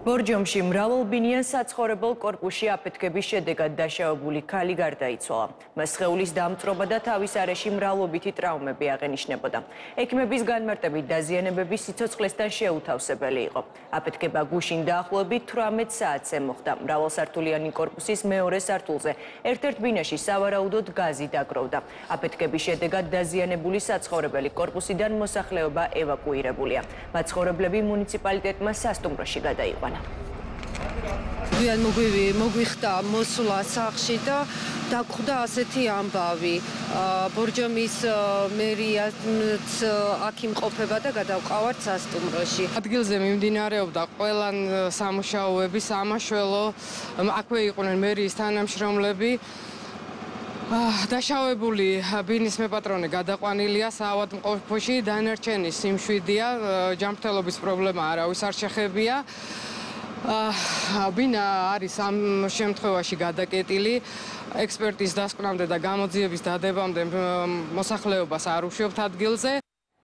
ბორჯომში მრავალბინიან საცხოვრებელ კორპუსში აფეთქების შედეგად დაშავებული ქალი გარდაიცვალა. მას სხეულის დამწვრობა და თავის არეში მრავლობითი ტრავმები აღენიშნებოდა. ექიმების განმარტებით დაზიანებები სიცოცხლესთან შეუთავსებელი იყო. აფეთქება გუშინ დაახლოებით 18 საათზე მოხდა. მრავალსართულიანი კორპუსის მეორე სართულზე ერთ-ერთ ბინაში სავარაუდოდ გაზი დაგროვდა. აფეთქების შედეგად დაზიანებული საცხოვრებელი კორპუსიდან მოსახლეობა ევაკუირებულია. მაცხოვრებლები მუნიციპალიტეტმა სასტუმროში გადაიყვანა. მოგვიხდა მოსვლა სახლში და დაგხვდა ასეთი ამბავი. ბორჯომის მერიაც აქ იმყოფება და გადავყავართ სასტუმროში. ადგილზე მიმდინარეობდა ყველა სამუშაოები, სამაშველო, აქვე იყვნენ მერიის თანამშრომლები. დაშავებული ბინის მეპატრონე გადაყვანილია საავადმყოფოში, დანარჩენი სიმშვიდეა, ჯანმრთელობის პრობლემა არავის არ შეხებია. ბინა არის ამ შემთხვევაში გადაკეტილი. ექსპერტის დასკვნამდე და გამოძიების დადებამდე მოსახლეობას არ უშვებთ ადგილზე.